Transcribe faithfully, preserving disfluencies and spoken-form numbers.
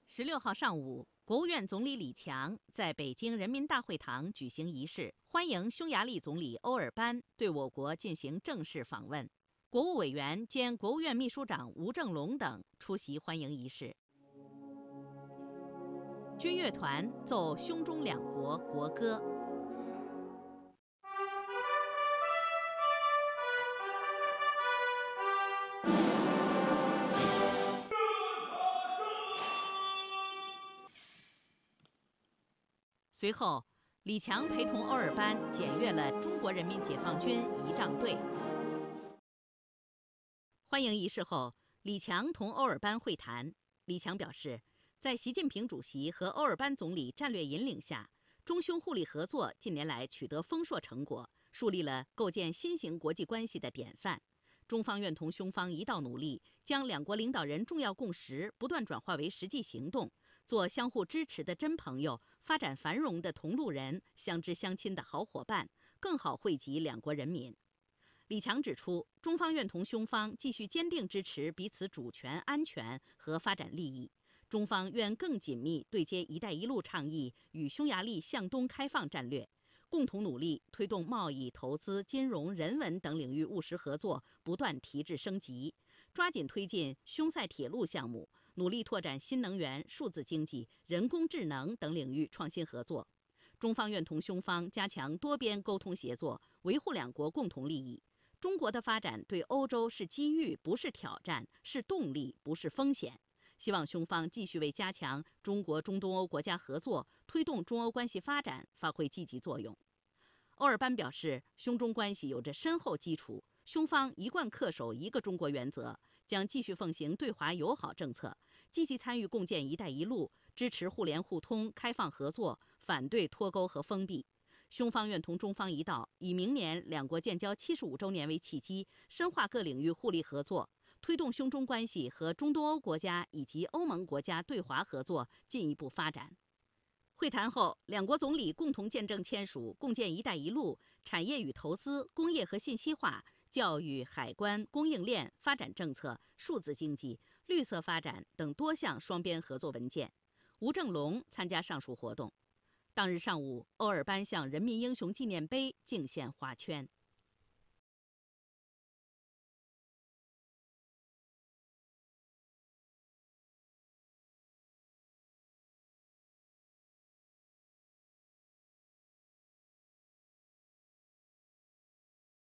十六号上午，国务院总理李强在北京人民大会堂举行仪式，欢迎匈牙利总理欧尔班对我国进行正式访问。国务委员兼国务院秘书长吴政龙等出席欢迎仪式。军乐团奏匈中两国国歌。随后，李强陪同欧尔班检阅了中国人民解放军仪仗队。欢迎仪式后，李强同欧尔班会谈。李强表示，在习近平主席和欧尔班总理战略引领下，中匈互利合作近年来取得丰硕成果，树立了构建新型国际关系的典范。中方愿同匈方一道努力，将两国领导人重要共识不断转化为实际行动，做相互支持的真朋友，发展繁荣的同路人，相知相亲的好伙伴，更好惠及两国人民。李强指出，中方愿同匈方继续坚定支持彼此主权、安全和发展利益。中方愿更紧密对接“一带一路”倡议与匈牙利向东开放战略，共同努力推动贸易、投资、金融、人文等领域务实合作不断提质升级，抓紧推进匈塞铁路项目，努力拓展新能源、数字经济、人工智能等领域创新合作。中方愿同匈方加强多边沟通协作，维护两国共同利益。中国的发展对欧洲是机遇，不是挑战；是动力，不是风险。希望匈方继续为加强中国中东欧国家合作、推动中欧关系发展发挥积极作用。欧尔班表示，匈中关系有着深厚基础，匈方一贯恪守一个中国原则，将继续奉行对华友好政策，积极参与共建“一带一路”，支持互联互通、开放合作，反对脱钩和封闭。匈方愿同中方一道，以明年两国建交七十五周年为契机，深化各领域互利合作，推动匈中关系和中东欧国家以及欧盟国家对华合作进一步发展。会谈后，两国总理共同见证签署共建“一带一路”产业与投资、工业和信息化、教育、海关、供应链、发展政策、数字经济、绿色发展等多项双边合作文件。吴政龙参加上述活动。当日上午，欧尔班向人民英雄纪念碑敬献花圈。